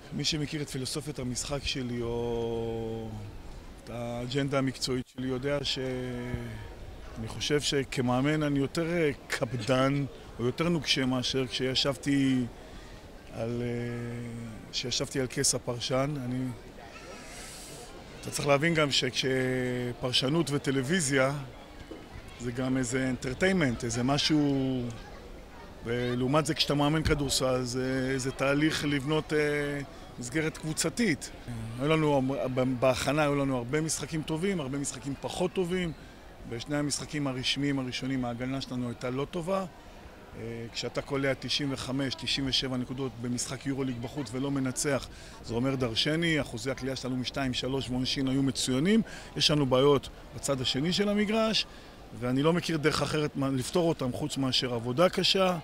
מי שמכיר את פילוסופיית המשחק שלי או את האג'נדה המקצועית שלי יודע שאני חושב שכמאמן אני יותר קפדן או יותר נוקשה מאשר כשישבתי על כס הפרשן. אתה צריך להבין גם שכשפרשנות וטלוויזיה זה גם איזה אנטרטיימנט, איזה משהו, ולעומת זה כשאתה מאמן כדורסל זה תהליך לבנות מסגרת קבוצתית. בהכנה היו לנו הרבה משחקים טובים, הרבה משחקים פחות טובים. בשני המשחקים הרשמיים הראשונים ההגנה שלנו הייתה לא טובה. כשאתה קולע 95-97 נקודות במשחק יורוליג בחוץ ולא מנצח, זה אומר דרשני. אחוזי הקליעה שלנו מ-2-3 ועונשין היו מצוינים. יש לנו בעיות בצד השני של המגרש, ואני לא מכיר דרך אחרת לפתור אותם חוץ מאשר עבודה קשה,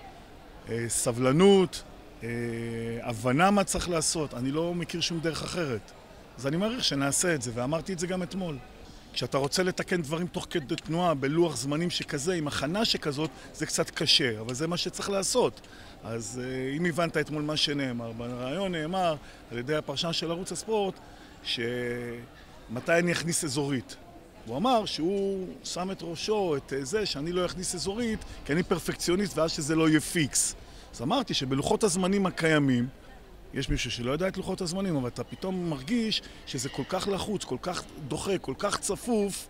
סבלנות, הבנה מה צריך לעשות. אני לא מכיר שום דרך אחרת. אז אני מעריך שנעשה את זה, ואמרתי את זה גם אתמול. כשאתה רוצה לתקן דברים תוך כדי תנועה, בלוח זמנים שכזה, עם הכנה שכזאת, זה קצת קשה, אבל זה מה שצריך לעשות. אז אם הבנת אתמול מה שנאמר, ברעיון נאמר על ידי הפרשן של ערוץ הספורט, שמתי אני אכניס אזורית. הוא אמר שהוא שם את ראשו, את זה, שאני לא אכניס אזורית, כי אני פרפקציוניסט ואז שזה לא יהיה פיקס. אז אמרתי שבלוחות הזמנים הקיימים, יש מישהו שלא יודע את לוחות הזמנים, אבל אתה פתאום מרגיש שזה כל כך לחוץ, כל כך דוחה, כל כך צפוף,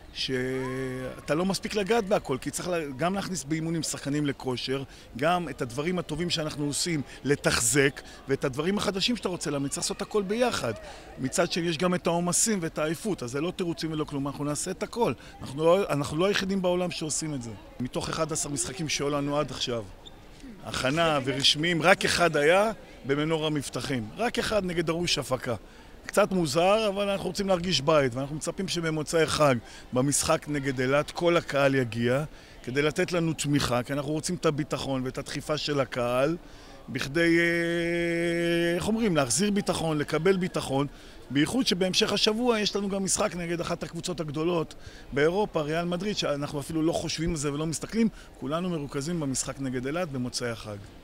שאתה לא מספיק לגעת בהכל, כי צריך גם להכניס באימונים שחקנים לכושר, גם את הדברים הטובים שאנחנו עושים לתחזק, ואת הדברים החדשים שאתה רוצה להמליץ, צריך לעשות הכל ביחד. מצד שני יש גם את העומסים ואת העייפות, אז זה לא תירוצים ולא כלום, אנחנו נעשה את הכל. אנחנו לא היחידים בעולם שעושים את זה. מתוך 11 משחקים שהיו לנו עד עכשיו, הכנה ורשמיים, רק אחד היה במנור המבטחים. רק אחד נגד דרוש הפקה. קצת מוזר, אבל אנחנו רוצים להרגיש בית, ואנחנו מצפים שבמוצאי חג, במשחק נגד אילת, כל הקהל יגיע, כדי לתת לנו תמיכה, כי אנחנו רוצים את הביטחון ואת הדחיפה של הקהל, בכדי, איך אומרים, להחזיר ביטחון, לקבל ביטחון, בייחוד שבהמשך השבוע יש לנו גם משחק נגד אחת הקבוצות הגדולות באירופה, ריאל מדריד, שאנחנו אפילו לא חושבים על זה ולא מסתכלים, כולנו מרוכזים במשחק נגד אילת במוצאי החג.